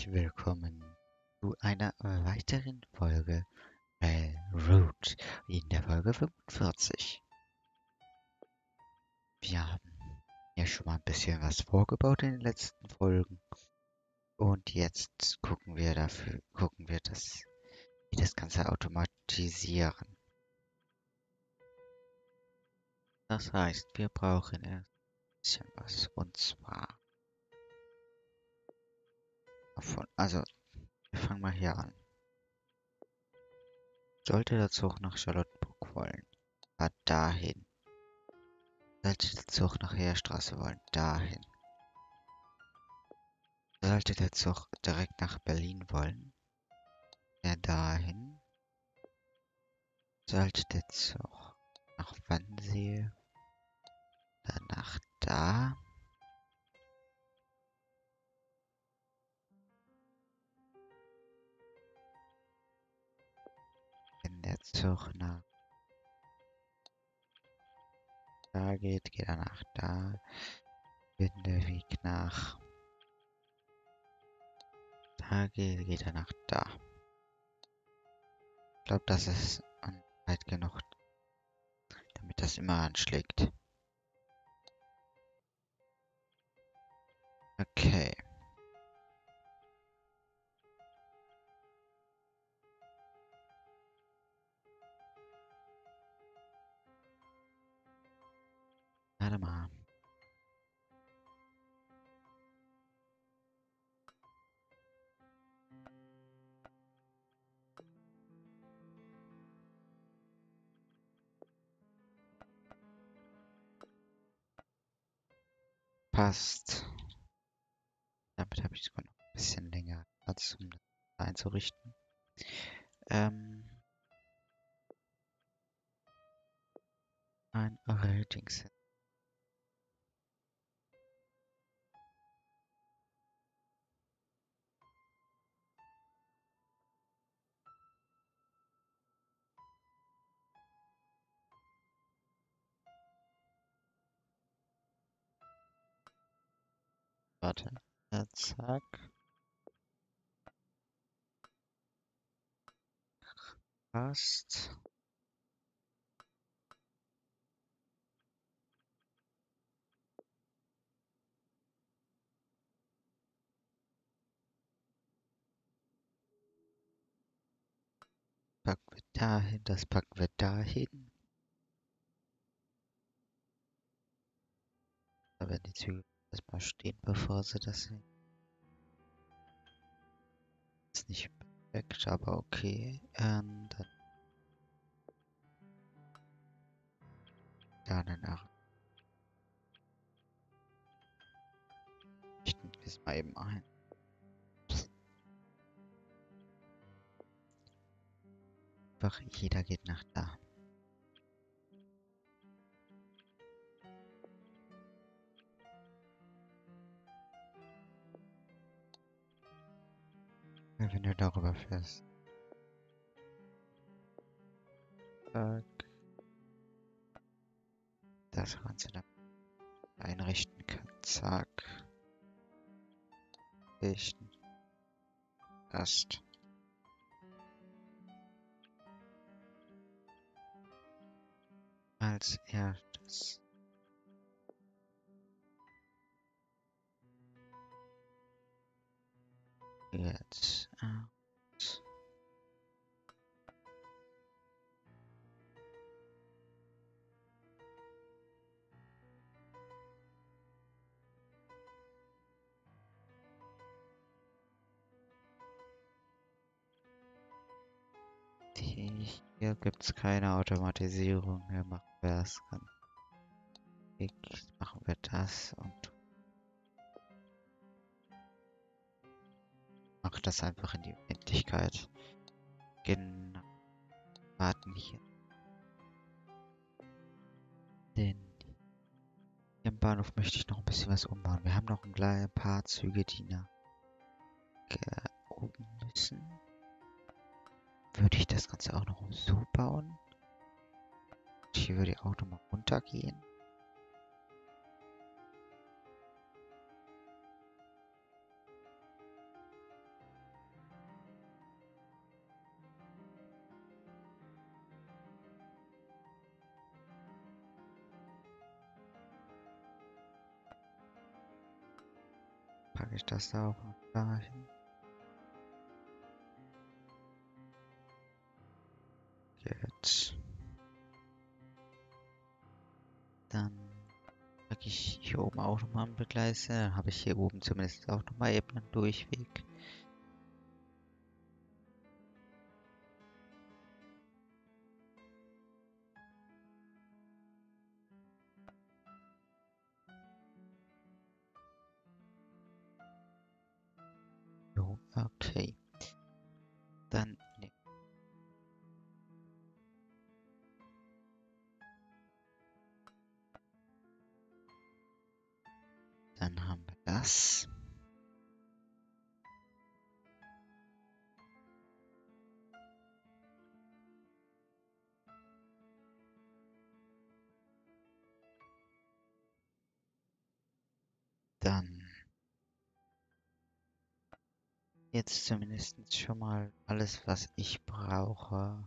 herzlich willkommen zu einer weiteren Folge Root in der Folge 45. Wir haben ja schon mal ein bisschen was vorgebaut in den letzten Folgen und jetzt gucken wir, dass wir das Ganze automatisieren. Das heißt, wir brauchen erst ein bisschen was und zwar wir fangen mal hier an. Sollte der Zug nach Charlottenburg wollen, dahin. Sollte der Zug nach Heerstraße wollen, dahin. Sollte der Zug direkt nach Berlin wollen, dahin. Sollte der Zug nach Wannsee, danach da. Wenn der Zug nach da geht, geht er nach da. Wenn der Weg nach da geht, geht er nach da. Ich glaube, das ist weit genug, damit das immer anschlägt. Okay. Warte mal. Passt. Damit habe ich sogar noch ein bisschen länger Platz, um das einzurichten. Ein Rating-Set. Warte. Zack. Passt. Packen wir dahin, das packen wir dahin. Da werden die Züge erstmal stehen, bevor sie das sehen. Ist nicht perfekt, aber okay. Dann da danach. Richten wir es mal eben ein. Einfach jeder geht nach da. Ja, wenn du darüber fährst. Zack. Das Ganze dann einrichten kann. Zack. Richten. Passt. Als erstes. Jetzt. Hier gibt es keine Automatisierung. Hier machen wir das ganz. Machen wir das und mach das einfach in die Unendlichkeit. Genau. Warten hier. Denn hier im Bahnhof möchte ich noch ein bisschen was umbauen. Wir haben noch ein paar Züge, die nach oben müssen. Würde ich das Ganze auch noch so bauen? Hier würde auch noch mal runtergehen. packe ich das da auch noch dahin. Jetzt. Dann packe ich hier oben auch nochmal ein Begleise. Dann habe ich hier oben zumindest auch nochmal eben einen Durchweg. Jo, okay. Dann, ne, dann haben wir das. Dann jetzt zumindest schon mal alles, was ich brauche.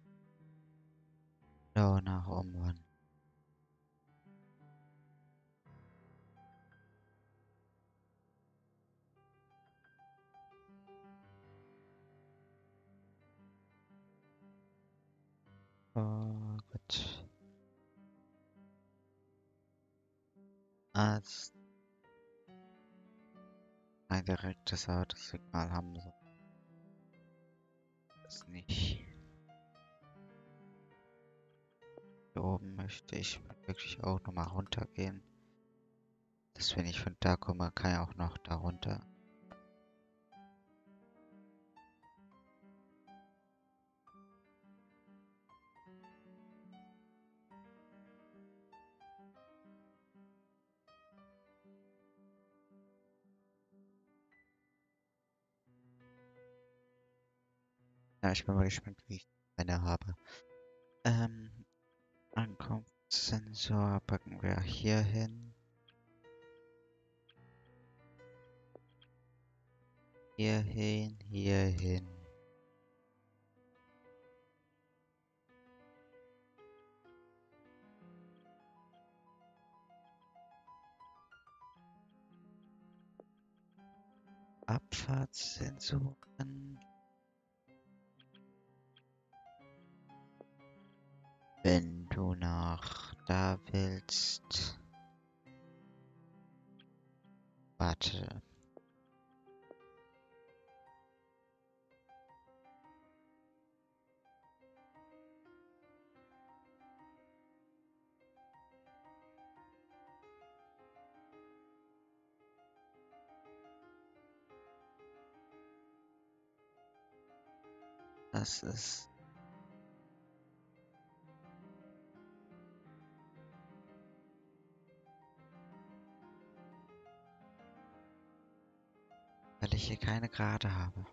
So, nach Umwand. Oh, gut. Als ein direktes Autosignal haben wir das nicht. Hier oben möchte ich wirklich auch nochmal runtergehen. Dass wenn ich von da komme, kann ich auch noch da runter. Ja, ich bin mal gespannt, wie ich eine habe. Ähm, Ankunftssensor packen wir hier hin. Hier hin, hier hin. Abfahrtssensoren. Wenn du nach da willst. Warte. Das ist. Weil ich hier keine Gerade habe.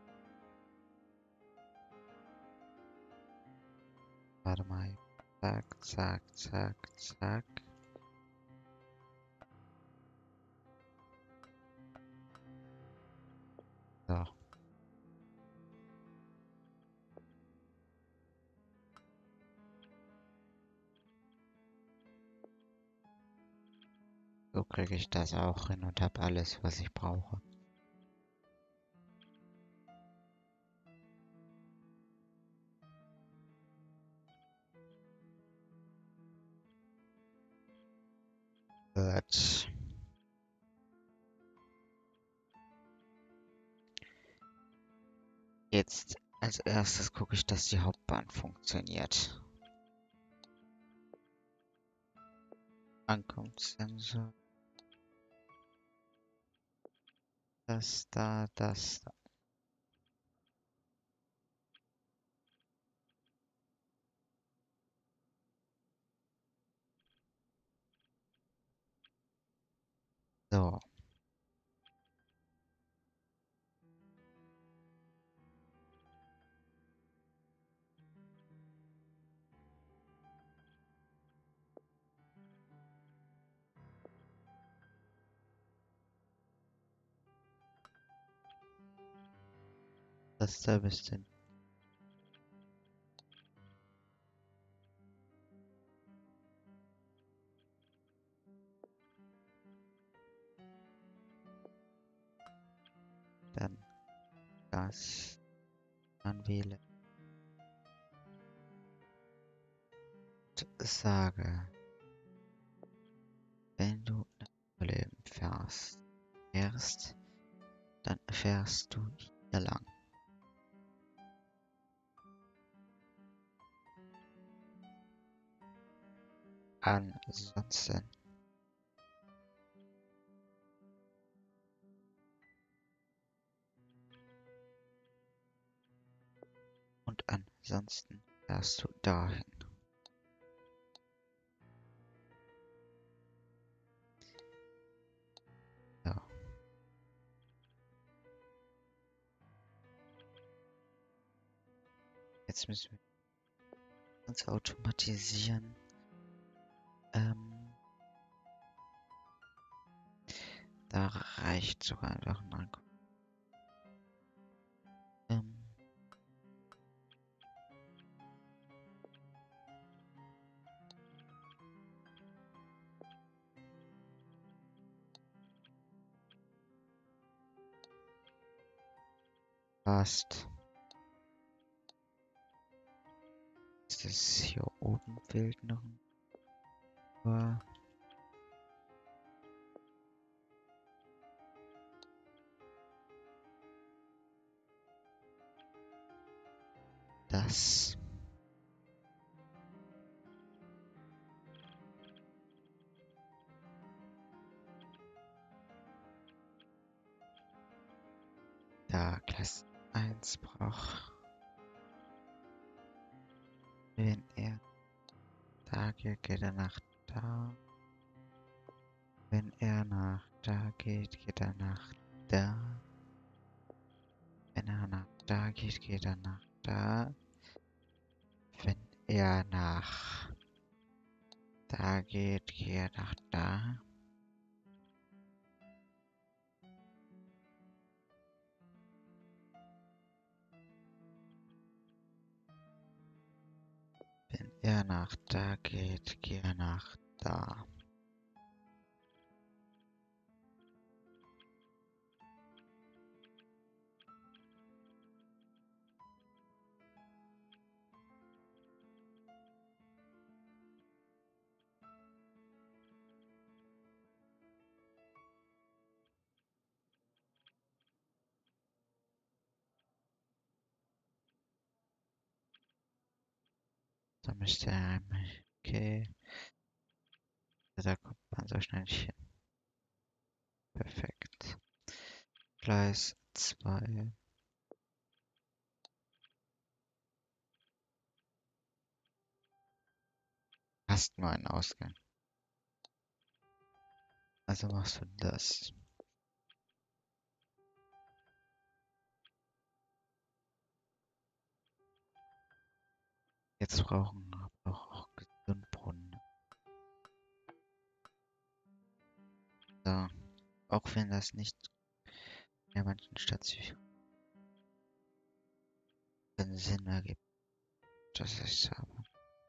Warte mal. Zack, zack, zack, zack. So. So kriege ich das auch hin und habe alles, was ich brauche. Gut. Jetzt als erstes gucke ich, dass die Hauptbahn funktioniert. Ankunftssensor. Das da, das da. So. Das da bisschen. dann das anwähle und sage, wenn du nach Leben fährst, dann fährst du hier lang. Ansonsten fährst du dahin. Ja. Jetzt müssen wir uns automatisieren. Da reicht sogar einfach ein Angucken. Passt. Ist das hier oben fehlt noch ein paar. Das. Da Klasse 1 braucht. Wenn er da geht, geht er nach da. Wenn er nach da geht, geht er nach da. Wenn er nach da geht, geht er nach da. Wenn er nach da geht, geht er nach da. Wenn er nach da geht, geht er nach da. Da müsste er einmal. Okay. Da kommt man so schnell nicht hin. Perfekt. Gleis 2. Hast nur einen Ausgang. Also machst du das. Jetzt brauchen wir aber auch Gesundbrunnen. So. Auch wenn das nicht in der manchen Stationen keinen Sinn ergibt, dass ich habe.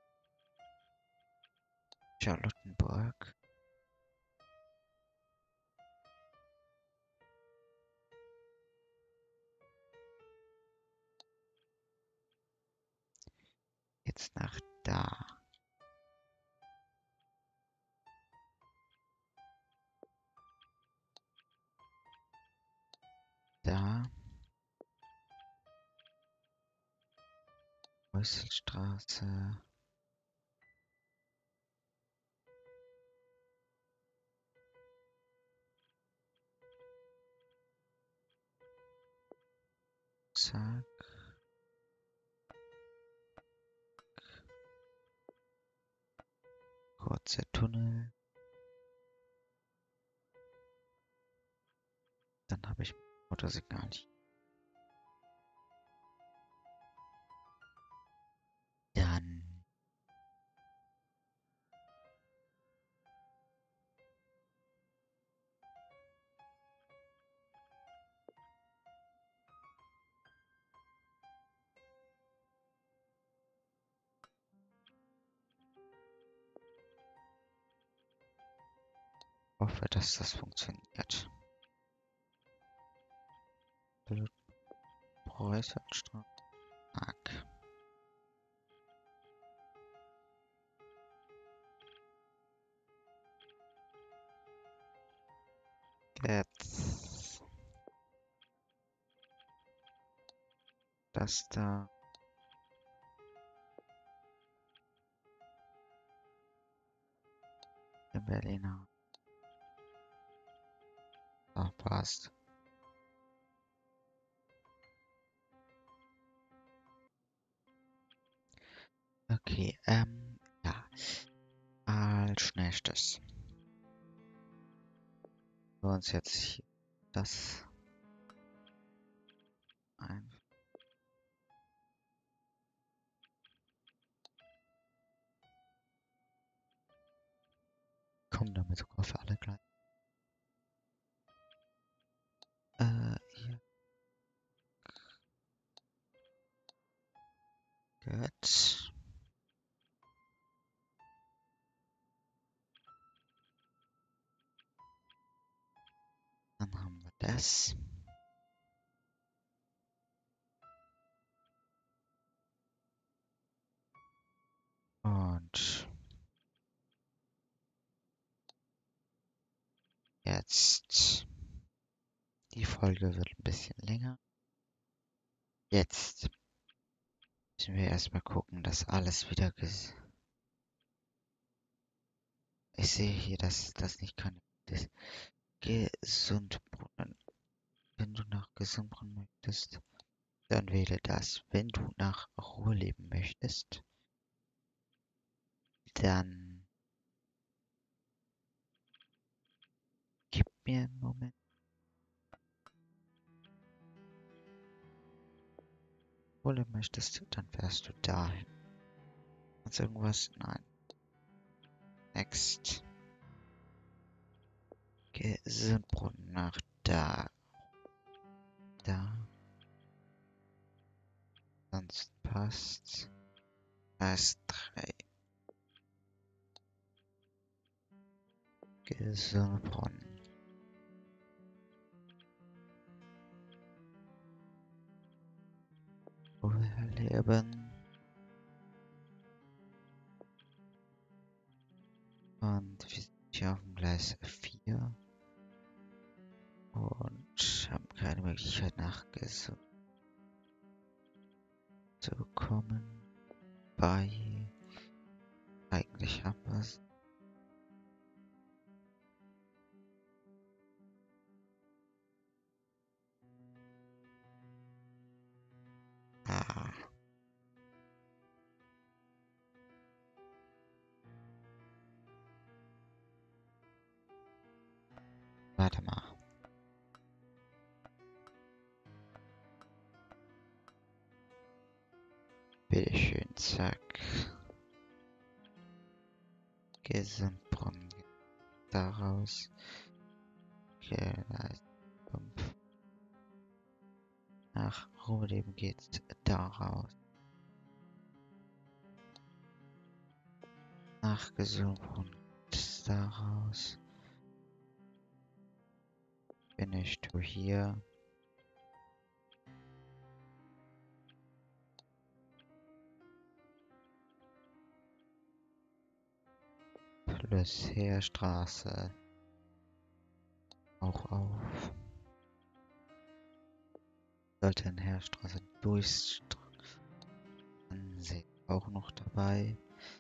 Charlottenburg. Jetzt nach da. Da. Rösselstraße. Zack. Kurzer Tunnel. Dann habe ich Motorsignal. Dann hoffe, dass das funktioniert. Preußenstraße. Jetzt das da. In Berliner. Ah, passt. Okay, ja. Als nächstes. Wir uns jetzt hier das ein. Kommen damit sogar für alle gleich. Hier. Gut. Dann haben wir das. Und jetzt. Die Folge wird ein bisschen länger. Jetzt müssen wir erstmal gucken, dass alles wieder Ich sehe hier, dass das nicht kann. Das Gesundbrunnen. Wenn du nach Gesundbrunnen möchtest, dann wähle das. Wenn du nach Ruhe leben möchtest, dann gib mir einen Moment. Ruhe möchtest, dann fährst du dahin. Sonst irgendwas? Nein. Next. Gesundbrunnen nach da. Da. Sonst passt. Erst 3. Gesundbrunnen. Ruhe leben. Und wir sind hier auf dem Gleis 4. Und haben keine Möglichkeit nach Gesund zu kommen. Bei eigentlich haben wir es. Ah, warte mal. Bitteschön, zack. Gesundbrunnen daraus. Okay, nice. Nach Ruhrleben geht's daraus. Nach Gesundbrunnen geht's daraus. Finish to hier. Plus Heerstraße. Auch auf. Sollte in Heerstraße durchsehen. Auch noch dabei.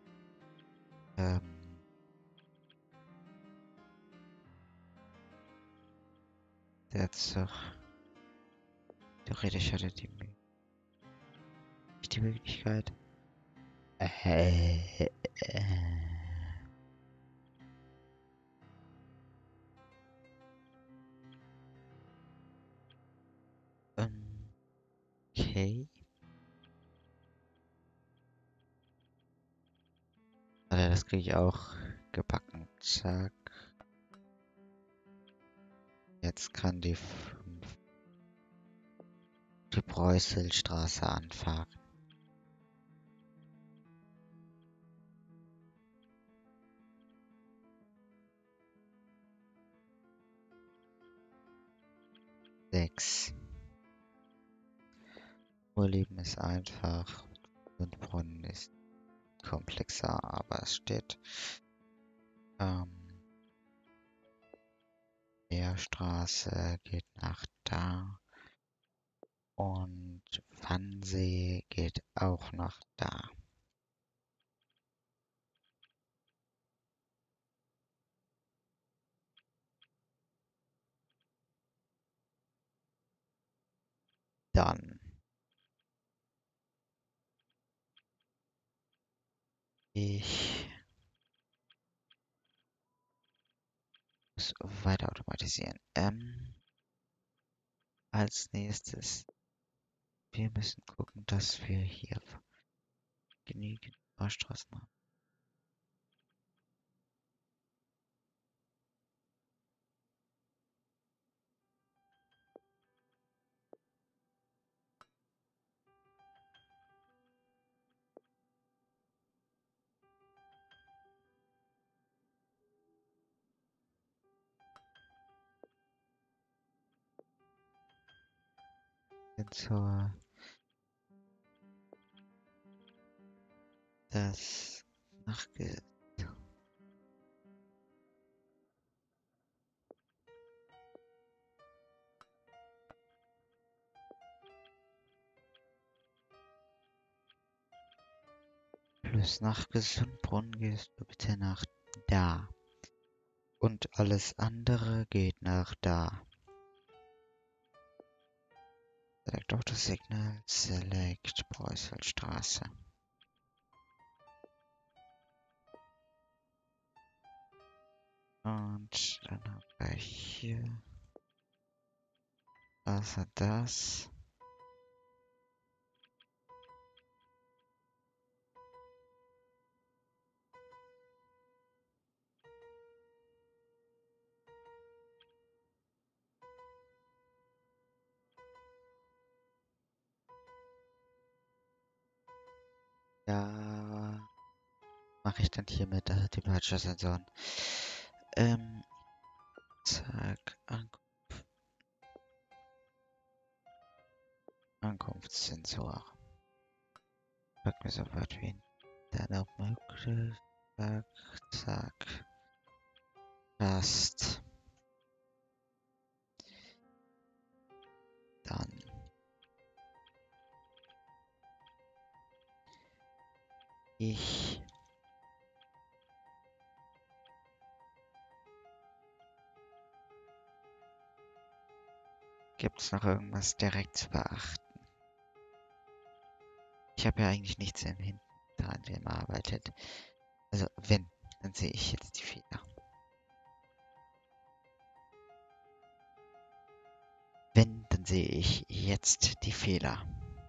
Der Zug. Theoretisch hatte nicht die Möglichkeit. Okay. Warte, das kriege ich auch gebacken. Zack. Jetzt kann die Preußelstraße anfahren. Sechs. Vorleben ist einfach und Brunnen ist komplexer, aber es steht. Heerstraße geht nach da und Wannsee geht auch nach da. Dann ich muss weiter automatisieren. Als nächstes, wir müssen gucken, dass wir hier genügend Fahrstraßen haben. Sensor, das nachge... Plus nach Gesundbrunnen gehst du bitte nach da. Und alles andere geht nach da. Select Autosignal, Select Preußelstraße. Und dann haben wir hier das und das. Ja, mache ich dann hier mit Departure-Sensoren. Zack, Ankunftssensor. Packen wir sofort wen. Dann auch möglich. Zack, zack. Passt. Dann. Ich. Gibt es noch irgendwas direkt zu beachten? Ich habe ja eigentlich nichts im Hinten, an dem er arbeitet. Also wenn, dann sehe ich jetzt die Fehler. Wenn, dann sehe ich jetzt die Fehler.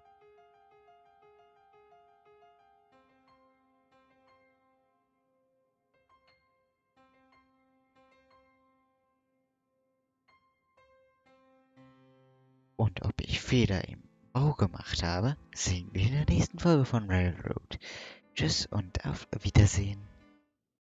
Und ob ich Fehler im Bau gemacht habe, sehen wir in der nächsten Folge von Railroad. Tschüss und auf Wiedersehen.